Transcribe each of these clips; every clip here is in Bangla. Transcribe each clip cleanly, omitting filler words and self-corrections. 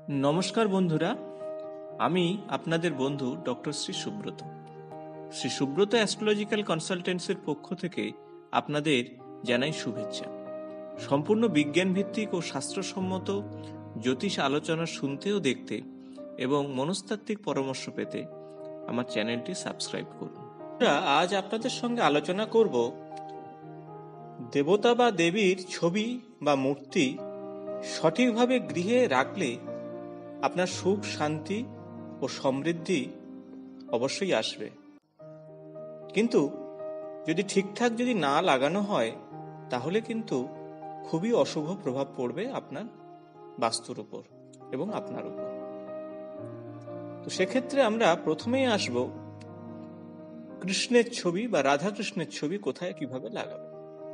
নমস্কার বন্ধুরা, আমি আপনাদের বন্ধু ডক্টর শ্রী সুব্রত। শ্রী সুব্রত অ্যাস্ট্রোলজিক্যাল কনসালটেন্সির পক্ষ থেকে আপনাদের জানাই শুভেচ্ছা। সম্পূর্ণ বিজ্ঞান ভিত্তিক ও শাস্ত্রসম্মত জ্যোতিষ আলোচনা শুনতে ও দেখতে এবং মনস্তাত্ত্বিক পরামর্শ পেতে আমার চ্যানেলটি সাবস্ক্রাইব করুন। আজ আপনাদের সঙ্গে আলোচনা করব দেবতা বা দেবীর ছবি বা মূর্তি সঠিকভাবে গৃহে রাখলে আপনার সুখ, শান্তি ও সমৃদ্ধি অবশ্যই আসবে, কিন্তু যদি ঠিকঠাক না লাগানো হয় তাহলে কিন্তু খুবই অশুভ প্রভাব পড়বে আপনার বাস্তুর উপর এবং আপনার উপর। তো সেক্ষেত্রে আমরা প্রথমেই আসব কৃষ্ণের ছবি বা রাধা কৃষ্ণের ছবি কোথায় কিভাবে লাগাবে।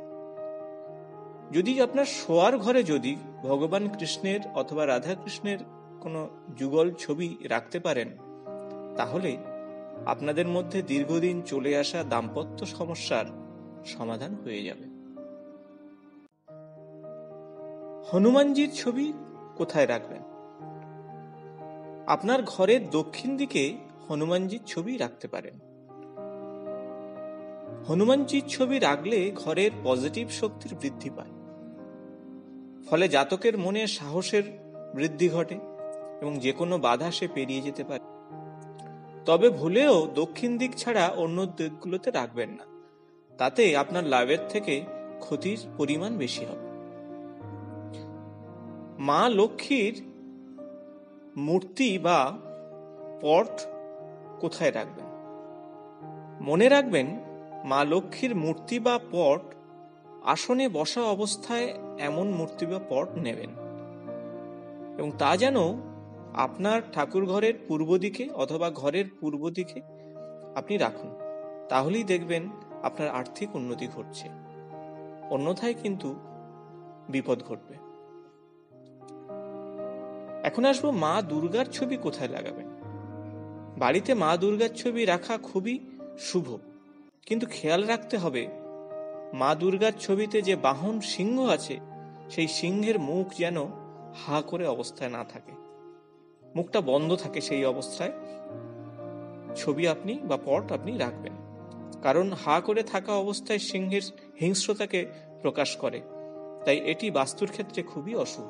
যদি আপনার শোয়ার ঘরে যদি ভগবান কৃষ্ণের অথবা রাধা কৃষ্ণের কোনো যুগল ছবি রাখতে পারেন তাহলে আপনাদের মধ্যে দীর্ঘদিন চলে আসা দাম্পত্য সমস্যার সমাধান হয়ে যাবে। হনুমানজির ছবি কোথায় রাখবেন? আপনার ঘরের দক্ষিণ দিকে হনুমানজির ছবি রাখতে পারেন। হনুমানজির ছবি রাখলে ঘরের পজিটিভ শক্তির বৃদ্ধি পায়, ফলে জাতকের মনে সাহসের বৃদ্ধি ঘটে এবং যে কোনো বাধা সে পেরিয়ে যেতে পারে। তবে ভুলেও দক্ষিণ দিক ছাড়া অন্য দিকগুলোতে রাখবেন না, তাতে আপনার লাভের থেকে ক্ষতির পরিমাণ বেশি হবে। মা লক্ষ্মীর মূর্তি বা পট কোথায় রাখবেন? মনে রাখবেন, মা লক্ষ্মীর মূর্তি বা পট আসনে বসা অবস্থায় এমন মূর্তি বা পট নেবেন এবং তা যেন আপনার ঠাকুর ঘরের পূর্ব দিকে অথবা ঘরের পূর্ব দিকে আপনি রাখুন, তাহলেই দেখবেন আপনার আর্থিক উন্নতি ঘটছে, অন্যথায় কিন্তু বিপদ ঘটবে। এখন আসবো মা দুর্গার ছবি কোথায় লাগাবেন। বাড়িতে মা দুর্গার ছবি রাখা খুবই শুভ, কিন্তু খেয়াল রাখতে হবে মা দুর্গার ছবিতে যে বাহন সিংহ আছে সেই সিংহের মুখ যেন হা করে অবস্থায় না থাকে, মুখটা বন্ধ থাকে, সেই অবস্থায় ছবি আপনি বা পট আপনি রাখবেন। কারণ হা করে থাকা অবস্থায় সিংহের হিংস্রতাকে প্রকাশ করে, তাই এটি বাস্তুর ক্ষেত্রে খুবই অশুভ।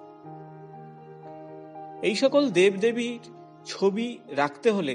এই সকল দেবদেবীর ছবি রাখতে হলে,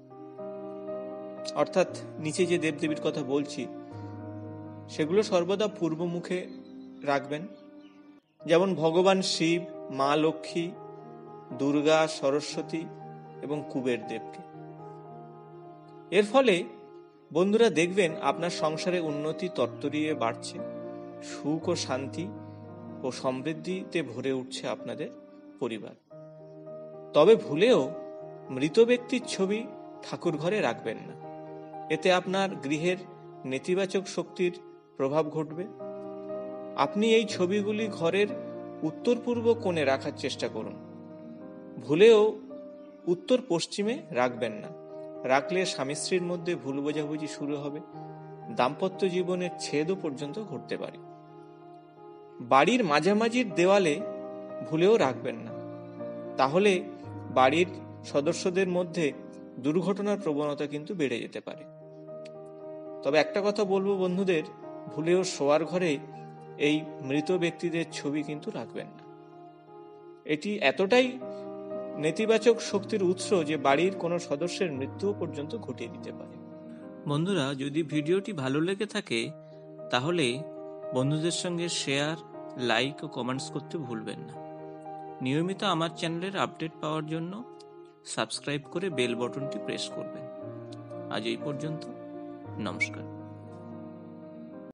অর্থাৎ নিচে যে দেবদেবীর কথা বলছি সেগুলো সর্বদা পূর্ব মুখে রাখবেন, যেমন ভগবান শিব, মা লক্ষ্মী, দুর্গা, সরস্বতী এবং কুবের দেবকে। এর ফলে বন্ধুরা দেখবেন আপনার সংসারে উন্নতি তরতরিয়ে বাড়ছে, সুখ ও শান্তি ও সমৃদ্ধিতে ভরে উঠছে আপনাদের পরিবার। তবে ভুলেও মৃত ব্যক্তির ছবি ঠাকুর ঘরে রাখবেন না, এতে আপনার গৃহের নেতিবাচক শক্তির প্রভাব ঘটবে। আপনি এই ছবিগুলি ঘরের উত্তর পূর্ব কোণে রাখার চেষ্টা করুন, ভুলেও উত্তর পশ্চিমে রাখবেন না। রাখলে স্বামী স্ত্রীর মধ্যে ভুল বোঝাবুঝি শুরু হবে, দাম্পত্য জীবনের ছেদও পর্যন্ত ঘটতে পারে। বাড়ির মাঝামাঝির দেওয়ালে ভুলেও রাখবেন না, তাহলে বাড়ির সদস্যদের মধ্যে দুর্ঘটনার প্রবণতা কিন্তু বেড়ে যেতে পারে। তবে একটা কথা বলবো বন্ধুদের, ভুলেও শোয়ার ঘরে এই মৃত ব্যক্তিদের ছবি কিন্তু রাখবেন না। এটি এতটাই নেতিবাচক শক্তির উৎস যে বাড়ির কোনো সদস্যের মৃত্যু পর্যন্ত ঘটিয়ে দিতে পারে। বন্ধুরা, যদি ভিডিওটি ভালো লেগে থাকে তাহলে বন্ধুদের সঙ্গে শেয়ার, লাইক ও কমেন্টস করতে ভুলবেন না। নিয়মিত আমার চ্যানেলের আপডেট পাওয়ার জন্য সাবস্ক্রাইব করে বেল বাটনটি প্রেস করবেন। আজ এই পর্যন্ত, নমস্কার।